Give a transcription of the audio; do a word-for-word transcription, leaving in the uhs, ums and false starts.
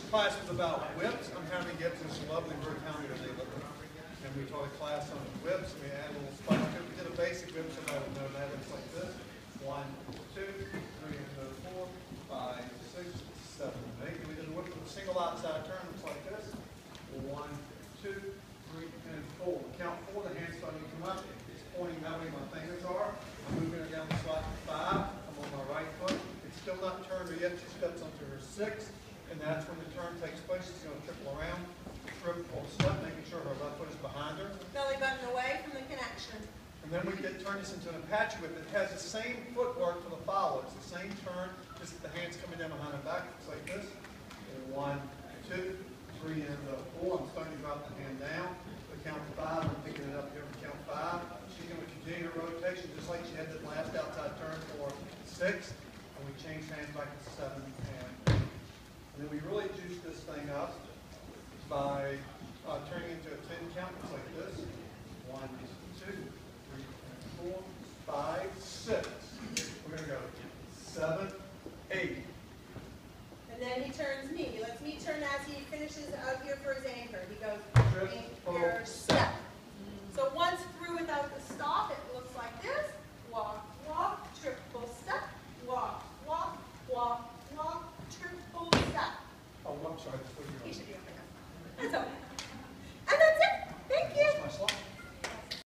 class was about whips. I'm having to get to this lovely bird county that they live in. And we taught a class on whips. We had a little spike. We did a basic whip so I would know that. It's like this. One, two, three, four, five, six, seven, eight. And we did a whip with a single outside turn. Looks like this. One, two, three, and four. Count four. The hands starting to come up. It's pointing that way my fingers are. I'm moving her down the slot to five. I'm on my right foot. It's still not turned her yet. She steps onto her six. And that's when the turn takes place. She's going to triple around, triple step, making sure her left foot is behind her. Belly button away from the connection. And then we get turn this into an Apache whip. It has the same footwork for the follow. It's the same turn, just the hands coming down behind her back. It's like this. One, two, three, and four. I'm starting to drop the hand down. We count five. I'm picking it up here. We count five. She's going to continue her rotation just like she had the last outside turn for six. And we change hands back to seven and eight. And then we really juice this thing up by uh, turning into a ten count. It's like this. One, two, three, four, five, six. We're going to go seven, eight. And then he turns me. He lets me turn as he finishes out here for his anchor. He goes anchor, step. So once through without the stop, it looks like this. Walk,